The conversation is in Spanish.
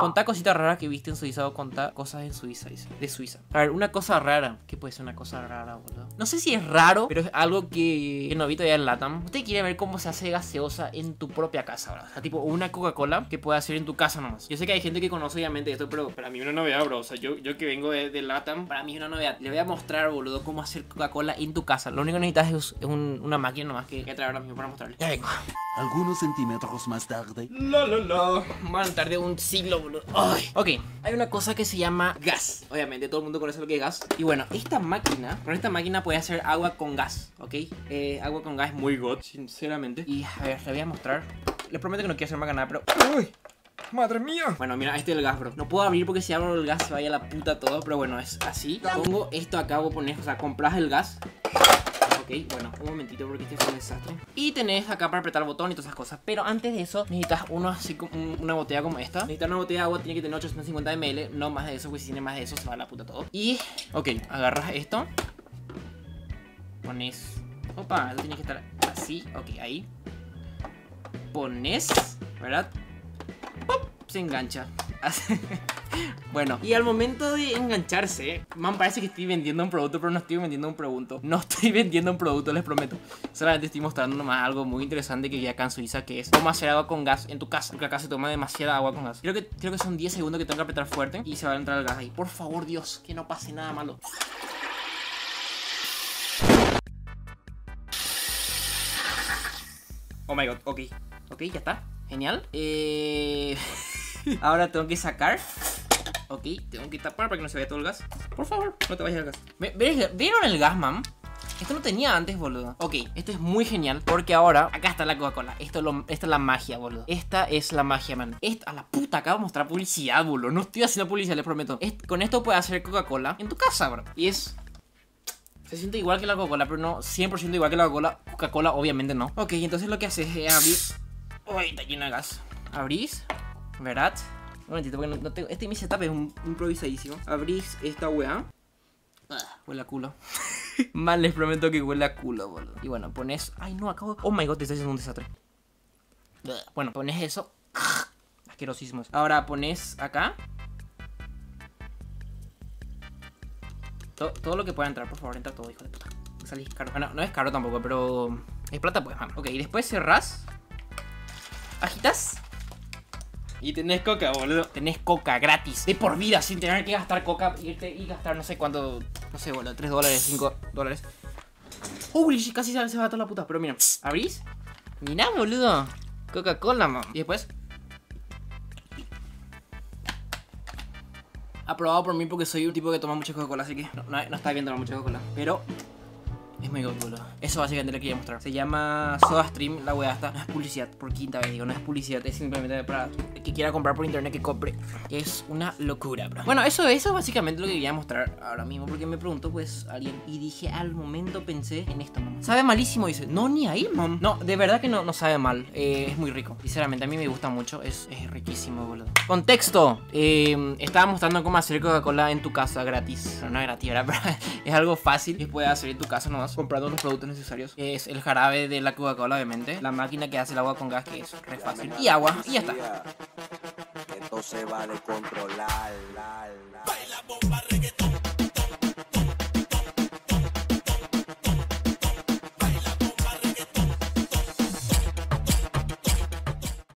Contá cositas raras que viste en Suiza o contá cosas en Suiza, dice. De Suiza. A ver, una cosa rara. ¿Qué puede ser una cosa rara, boludo? No sé si es raro, pero es algo que no vi todavía en LATAM. Usted quiere ver cómo se hace gaseosa en tu propia casa, ¿verdad? O sea, tipo una Coca-Cola que puede hacer en tu casa nomás. Yo sé que hay gente que conoce obviamente esto, pero para mí es una novedad, bro. O sea, yo que vengo de LATAM, para mí es una novedad. Le voy a mostrar, boludo, cómo hacer Coca-Cola en tu casa. Lo único que necesitas es una máquina nomás que voy a traer ahora mismo para mostrarle. Ya vengo. Algunos centímetros más tarde. Más tarde un siglo, boludo. Ay. Ok, hay una cosa que se llama gas. Obviamente todo el mundo conoce lo que es gas. Y bueno, con esta máquina puede hacer agua con gas, ¿ok? Agua con gas es muy god, sinceramente. Y a ver, le voy a mostrar. Les prometo que no quiero hacer más nada, pero... ¡Uy! ¡Madre mía! Bueno, mira, este es el gas, bro. No puedo abrir porque si abro el gas se vaya a la puta todo. Pero bueno, es así. Pongo esto acá, voy a poner, o sea, compras el gas. Ok, bueno, un momentito porque este fue un desastre. Y tenés acá para apretar el botón y todas esas cosas. Pero antes de eso necesitas una botella como esta. Necesitas una botella de agua, tiene que tener 850 ml. No más de eso, porque si tiene más de eso se va a la puta todo. Y, ok, agarras esto. Pones... Opa, tiene que estar así, ok, ahí. Pones, ¿verdad? ¡Pop! Se engancha. Bueno, y al momento de engancharse, man, parece que estoy vendiendo un producto, pero no estoy vendiendo un producto. No estoy vendiendo un producto, les prometo. Solamente estoy mostrando nomás algo muy interesante que vi acá en Suiza, que es cómo hacer agua con gas en tu casa. Porque acá se toma demasiada agua con gas. Creo que son 10 segundos que tengo que apretar fuerte y se va a entrar el gas ahí. Por favor, Dios, que no pase nada malo. Oh my god, ok. Ok, ya está. Genial. Ahora tengo que sacar. Ok, tengo que tapar para que no se vaya todo el gas. Por favor, no te vayas el gas. ¿Vieron el gas, mam? Esto no tenía antes, boludo. Ok, esto es muy genial porque ahora acá está la Coca-Cola. Esta es la magia, boludo. Esta es la magia, man. A la puta, acabo de mostrar publicidad, boludo. No estoy haciendo publicidad, les prometo. Con esto puedes hacer Coca-Cola en tu casa, bro. Y es... Se siente igual que la Coca-Cola, pero no 100% igual que la Coca-Cola. Coca-Cola, obviamente no. Ok, entonces lo que haces es abrir... Uy, está lleno de gas. Abrís, ¿verdad? Un momentito, porque no tengo... Este mi setup es un improvisadísimo. Abrís esta weá. Huele a culo. Man, les prometo que huele a culo, boludo. Y bueno, pones... Ay, no, acabo... Oh my god, te está haciendo un desastre. Bueno, pones eso. Asquerosísimos. Ahora pones acá. Todo lo que pueda entrar, por favor, entra todo, hijo de puta. Salís caro. Bueno, no es caro tampoco, pero... Es plata, pues, man. Ok, después cerrás. Agitas. Y tenés coca, boludo. Tenés coca gratis. De por vida, sin tener que gastar coca. Y gastar no sé cuánto. No sé, boludo. $3, $5. Uy, casi se va toda la puta. Pero mira, abrís. Mirá, boludo. Coca-Cola, man. Y después. Aprobado por mí porque soy un tipo que toma mucha Coca-Cola. Así que no está bien tomar mucha Coca-Cola. Pero... es muy god, boludo. Eso básicamente le quería mostrar. Se llama SodaStream, la weá esta. No es publicidad, por quinta vez digo, no es publicidad. Es simplemente para el que quiera comprar por internet que compre. Es una locura, bro. Bueno, eso es básicamente lo que quería mostrar ahora mismo. Porque me preguntó pues alguien. Y dije, al momento pensé en esto, mam. Sabe malísimo, dice. No, ni ahí, mam. No, de verdad que no sabe mal. Es muy rico. Sinceramente, a mí me gusta mucho. Es riquísimo, boludo. Contexto. Estaba mostrando cómo hacer Coca-Cola en tu casa gratis. No es gratis, ¿verdad? Pero es algo fácil que puedes hacer en tu casa nomás, comprando los productos necesarios. Es el jarabe de la Coca-Cola, obviamente. La máquina que hace el agua con gas, que es re fácil. Y agua, y ya está. Esto se va a controlar. Baila bomba